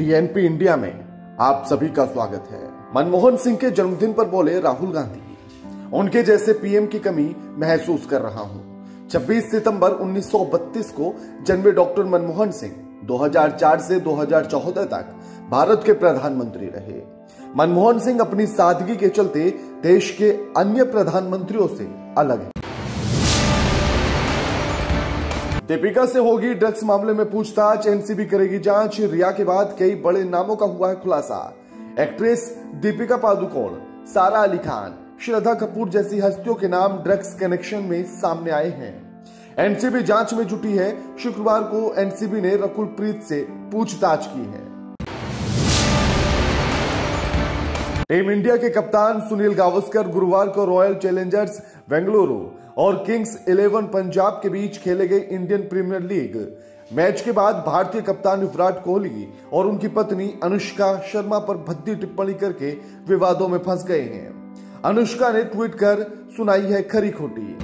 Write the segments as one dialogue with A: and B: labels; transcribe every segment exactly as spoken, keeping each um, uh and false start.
A: TNP India में आप सभी का स्वागत है। मनमोहन सिंह के जन्मदिन पर बोले राहुल गांधी, उनके जैसे पीएम की कमी महसूस कर रहा हूं। छब्बीस सितंबर उन्नीस सौ बत्तीस को जन्मे डॉक्टर मनमोहन सिंह दो हज़ार चार से दो हज़ार चौदह तक भारत के प्रधानमंत्री रहे। मनमोहन सिंह अपनी सादगी के चलते देश के अन्य प्रधानमंत्रियों से अलग है। दीपिका से होगी ड्रग्स मामले में पूछताछ, एनसीबी करेगी जांच। रिया के बाद कई बड़े नामों का हुआ है खुलासा। एक्ट्रेस दीपिका पादुकोण, सारा अली खान, श्रद्धा कपूर जैसी हस्तियों के नाम ड्रग्स कनेक्शन में सामने आए हैं। एनसीबी जांच में जुटी है। शुक्रवार को एनसीबी ने रकुल प्रीत से पूछताछ की है। टीम इंडिया के कप्तान सुनील गावस्कर गुरुवार को रॉयल चैलेंजर्स बेंगलुरु और किंग्स इलेवन पंजाब के बीच खेले गए इंडियन प्रीमियर लीग मैच के बाद भारतीय कप्तान विराट कोहली और उनकी पत्नी अनुष्का शर्मा पर भद्दी टिप्पणी करके विवादों में फंस गए हैं। अनुष्का ने ट्वीट कर सुनाई है खरी खोटी।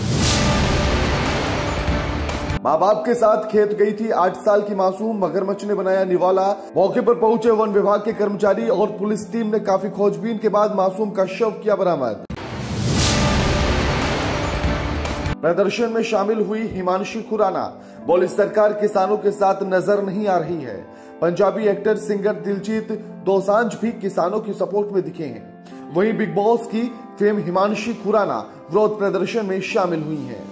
A: माँ बाप के साथ खेत गई थी आठ साल की मासूम, मगरमच्छ ने बनाया निवाला। मौके पर पहुंचे वन विभाग के कर्मचारी और पुलिस टीम ने काफी खोजबीन के बाद मासूम का शव किया बरामद। प्रदर्शन में शामिल हुई हिमांशी खुराना, बोली सरकार किसानों के साथ नजर नहीं आ रही है। पंजाबी एक्टर सिंगर दिलजीत दोसांझ भी किसानों की सपोर्ट में दिखे हैं। वहीं बिग बॉस की फेम हिमांशी खुराना विरोध प्रदर्शन में शामिल हुई हैं।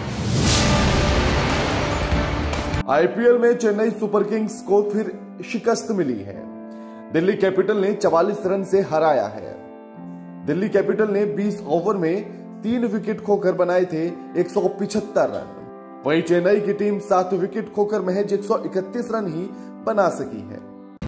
A: आईपीएल में चेन्नई सुपर किंग्स को फिर शिकस्त मिली है। दिल्ली कैपिटल ने चवालीस रन से हराया है। दिल्ली कैपिटल ने बीस ओवर में तीन विकेट खोकर बनाए थे एक सौ पिछहत्तर रन। वहीं चेन्नई की टीम सात विकेट खोकर महज एक सौ इकतीस रन ही बना सकी है।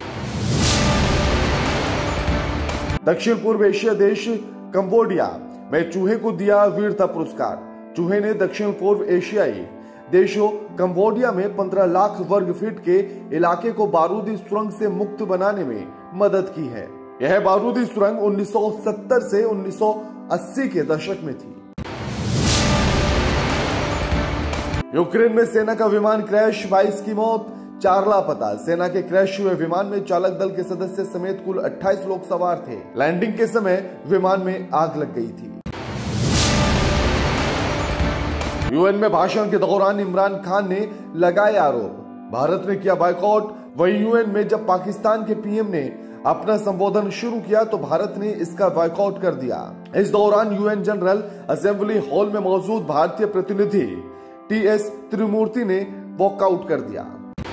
A: दक्षिण पूर्व एशिया देश कंबोडिया में चूहे को दिया वीरता पुरस्कार। चूहे ने दक्षिण पूर्व एशियाई देशों कंबोडिया में पंद्रह लाख वर्ग फीट के इलाके को बारूदी सुरंग से मुक्त बनाने में मदद की है। यह बारूदी सुरंग उन्नीस सौ सत्तर से उन्नीस सौ अस्सी के दशक में थी। यूक्रेन में सेना का विमान क्रैश, बाईस की मौत, चार लापता। सेना के क्रैश हुए विमान में चालक दल के सदस्य समेत कुल अट्ठाईस लोग सवार थे। लैंडिंग के समय विमान में आग लग गई थी। यूएन में भाषण के दौरान इमरान खान ने लगाए आरोप, भारत ने किया बायकॉट। वहीं यूएन में जब पाकिस्तान के पीएम ने अपना संबोधन शुरू किया तो भारत ने इसका बायकॉट कर दिया। इस दौरान यूएन जनरल असेंबली हॉल में मौजूद भारतीय प्रतिनिधि टी एस त्रिमूर्ति ने वॉकआउट कर दिया।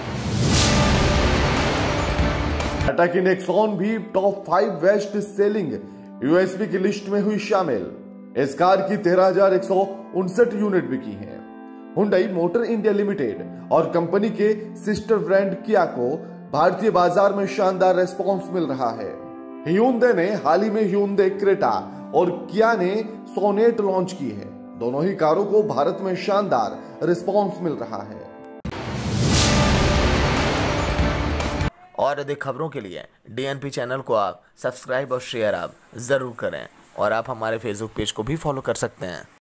A: टाटा की नेक्सॉन भी top five best selling USB की लिस्ट में हुई शामिल। इस कार की तेरह हजार एक सौ उनसठ यूनिट बिकी हैं। हुंडई मोटर इंडिया लिमिटेड और कंपनी के सिस्टर ब्रांड किया को भारतीय बाजार में शानदार रेस्पॉन्स मिल रहा है। hyundai ने हाल ही में hyundai क्रेटा और किया ने सोनेट लॉन्च की है। दोनों ही कारों को भारत में शानदार रिस्पॉन्स मिल रहा है।
B: और अधिक खबरों के लिए डीएनपी चैनल को आप सब्सक्राइब और शेयर आप जरूर करें और आप हमारे फेसबुक पेज को भी फॉलो कर सकते हैं।